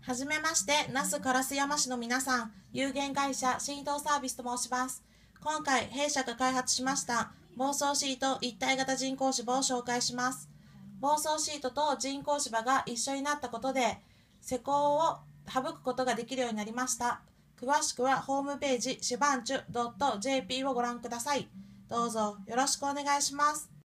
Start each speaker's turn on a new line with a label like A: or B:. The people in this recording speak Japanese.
A: はじめまして、那須烏山市の皆さん、有限会社振動サービスと申します。今回、弊社が開発しました防草シート一体型人工芝を紹介します。防草シートと人工芝が一緒になったことで、施工を省くことができるようになりました。詳しくはホームページ、しばんちゅ .jp をご覧ください。どうぞよろしくお願いします。